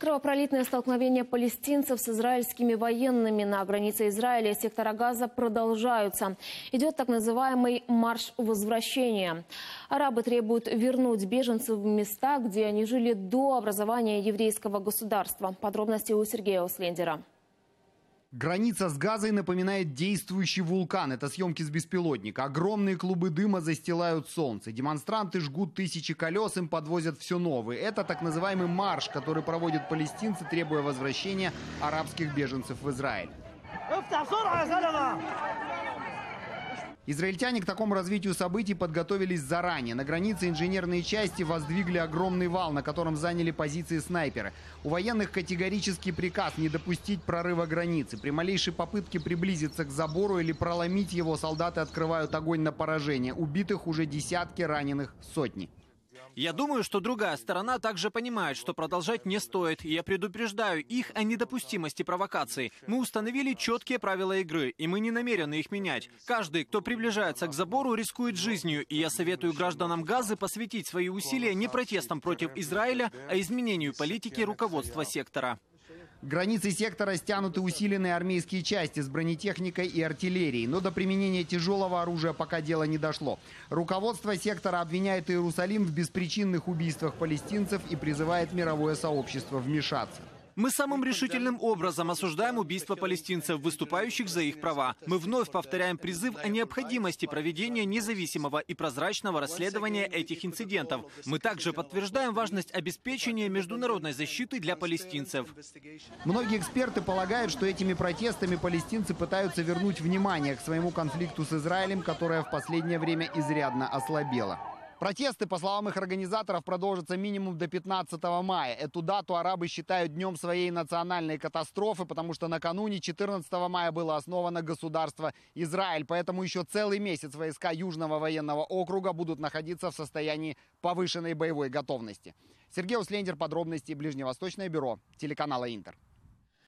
Кровопролитное столкновение палестинцев с израильскими военными на границе Израиля и сектора Газа продолжаются. Идет так называемый марш возвращения. Арабы требуют вернуть беженцев в места, где они жили до образования еврейского государства. Подробности у Сергея Услендера. Граница с Газой напоминает действующий вулкан. Это съемки с беспилотника. Огромные клубы дыма застилают солнце. Демонстранты жгут тысячи колес, им подвозят все новые. Это так называемый марш, который проводят палестинцы, требуя возвращения арабских беженцев в Израиль. Израильтяне к такому развитию событий подготовились заранее. На границе инженерные части воздвигли огромный вал, на котором заняли позиции снайперы. У военных категорический приказ не допустить прорыва границы. При малейшей попытке приблизиться к забору или проломить его, солдаты открывают огонь на поражение. Убитых уже десятки, раненых сотни. Я думаю, что другая сторона также понимает, что продолжать не стоит. И я предупреждаю их о недопустимости провокаций. Мы установили четкие правила игры, и мы не намерены их менять. Каждый, кто приближается к забору, рискует жизнью. И я советую гражданам Газы посвятить свои усилия не протестам против Израиля, а изменению политики руководства сектора. К границе сектора стянуты усиленные армейские части с бронетехникой и артиллерией. Но до применения тяжелого оружия пока дело не дошло. Руководство сектора обвиняет Иерусалим в беспричинных убийствах палестинцев и призывает мировое сообщество вмешаться. Мы самым решительным образом осуждаем убийство палестинцев, выступающих за их права. Мы вновь повторяем призыв о необходимости проведения независимого и прозрачного расследования этих инцидентов. Мы также подтверждаем важность обеспечения международной защиты для палестинцев. Многие эксперты полагают, что этими протестами палестинцы пытаются вернуть внимание к своему конфликту с Израилем, которое в последнее время изрядно ослабело. Протесты, по словам их организаторов, продолжатся минимум до 15 мая. Эту дату арабы считают днем своей национальной катастрофы, потому что накануне 14 мая было основано государство Израиль. Поэтому еще целый месяц войска Южного военного округа будут находиться в состоянии повышенной боевой готовности. Сергей Услендер, подробности, Ближневосточное бюро телеканала Интер.